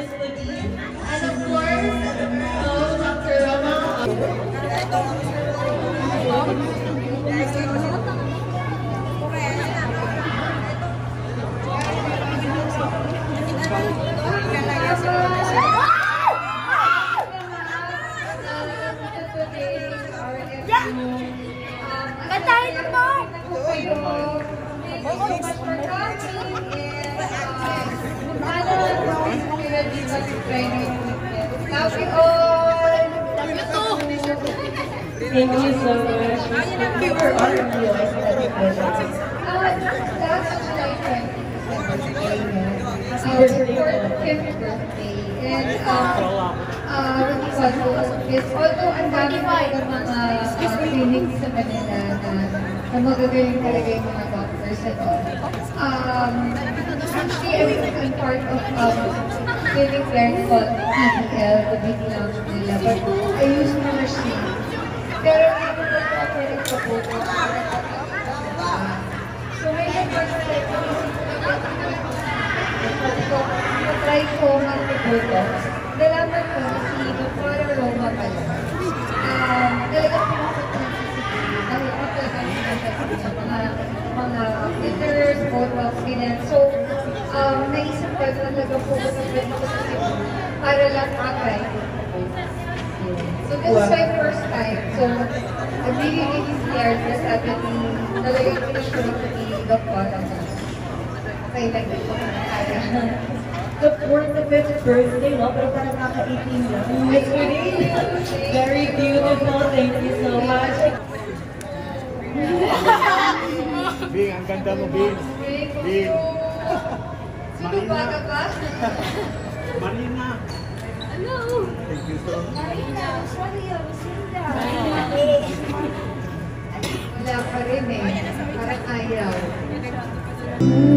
Miss Claudine. And of course, Dr. Rama. Kantahin mo po! Thank you so much for coming. Happy all! Thank you so much. We were RMU Aesthetics. That's July 20th. Our 45th birthday. And although ang dami ng mga clinics sa Manila na magagaling talaga yung mga doctors at all. Actually, I'm part of clinic there called PDL, the beauty lounge nila. But I used to receive. Pero ako ako nagpaputo. So may nag-work try ko mag-botox. Nalaman ko si Dr. Roma pala. Talagang pinasok ng CCTV dahil ako talagang sa mga filters, botox, ganyan. So, naisip ko talaga po ko sa pwede ko sa Cebu para lang makatry. So, this is my first time. So, I'm really scared na sabi ni talagang pinasure ko ni Dr. Okay, like ito ko na kaya. The 45th birthday, no? Pero parang nakaka-18 lang. It's really very beautiful. Thank you so much. Bing, ang ganda mo, Bing. Bing. Sino bata pa? Marina. Hello. Thank you so much. Marina, sorry, I was in there. Wala pa rin eh. Parang ayaw.